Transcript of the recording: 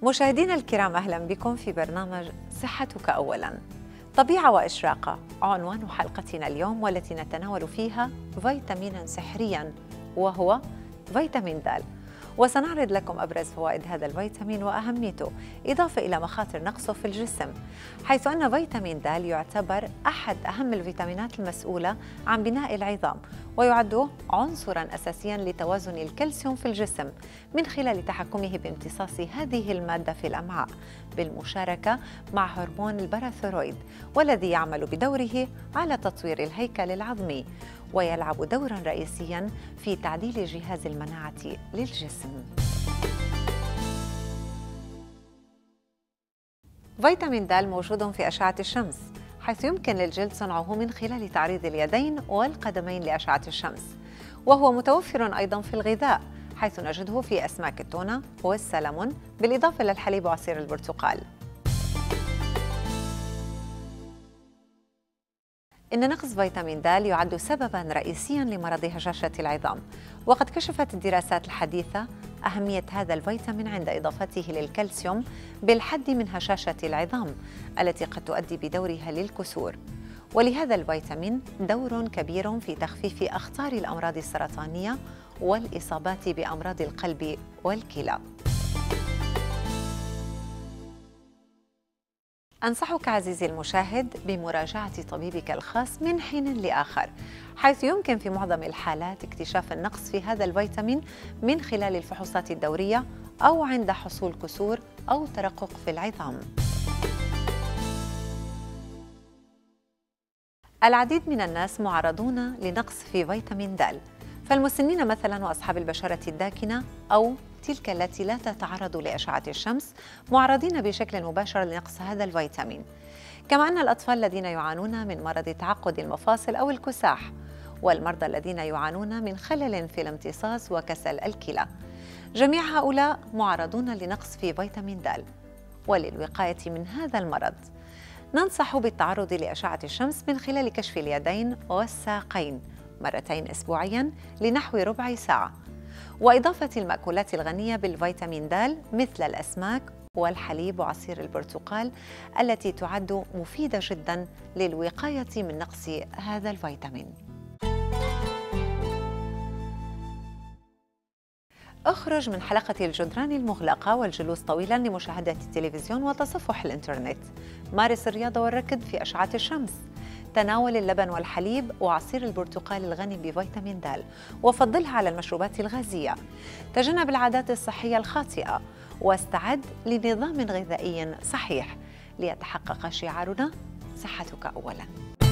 مشاهدينا الكرام، أهلا بكم في برنامج صحتك أولا. طبيعة وإشراقة عنوان حلقتنا اليوم، والتي نتناول فيها فيتامينا سحريا وهو فيتامين د. وسنعرض لكم أبرز فوائد هذا الفيتامين وأهميته، إضافة إلى مخاطر نقصه في الجسم، حيث أن فيتامين د يعتبر أحد أهم الفيتامينات المسؤولة عن بناء العظام، ويعد عنصراً أساسياً لتوازن الكالسيوم في الجسم من خلال تحكمه بامتصاص هذه المادة في الأمعاء بالمشاركة مع هرمون الباراثيرويد، والذي يعمل بدوره على تطوير الهيكل العظمي، ويلعب دوراً رئيسياً في تعديل جهاز المناعة للجسم. فيتامين د موجود في أشعة الشمس، حيث يمكن للجلد صنعه من خلال تعريض اليدين والقدمين لأشعة الشمس، وهو متوفر أيضاً في الغذاء، حيث نجده في أسماك التونة والسلمون، بالإضافة للحليب وعصير البرتقال. إن نقص فيتامين د يعد سبباً رئيسياً لمرض هشاشة العظام، وقد كشفت الدراسات الحديثة أهمية هذا الفيتامين عند إضافته للكالسيوم بالحد من هشاشة العظام التي قد تؤدي بدورها للكسور. ولهذا الفيتامين دور كبير في تخفيف أخطار الأمراض السرطانية والإصابات بأمراض القلب والكلى. أنصحك عزيزي المشاهد بمراجعة طبيبك الخاص من حين لآخر، حيث يمكن في معظم الحالات اكتشاف النقص في هذا الفيتامين من خلال الفحوصات الدورية أو عند حصول كسور أو ترقق في العظام. العديد من الناس معرضون لنقص في فيتامين د، فالمسنين مثلا وأصحاب البشرة الداكنة أو تلك التي لا تتعرض لأشعة الشمس معرضين بشكل مباشر لنقص هذا الفيتامين، كما أن الأطفال الذين يعانون من مرض تعقد المفاصل أو الكساح، والمرضى الذين يعانون من خلل في الامتصاص وكسل الكلى، جميع هؤلاء معرضون لنقص في فيتامين د. وللوقاية من هذا المرض ننصح بالتعرض لأشعة الشمس من خلال كشف اليدين والساقين مرتين أسبوعياً لنحو ربع ساعة، وإضافة المأكولات الغنية بالفيتامين د مثل الأسماك والحليب وعصير البرتقال، التي تعد مفيدة جداً للوقاية من نقص هذا الفيتامين. اخرج من حلقة الجدران المغلقة والجلوس طويلاً لمشاهدة التلفزيون وتصفح الإنترنت. مارس الرياضة والركض في أشعة الشمس. تناول اللبن والحليب وعصير البرتقال الغني بفيتامين د، وفضلها على المشروبات الغازية. تجنب العادات الصحية الخاطئة، واستعد لنظام غذائي صحيح، ليتحقق شعارنا صحتك أولاً.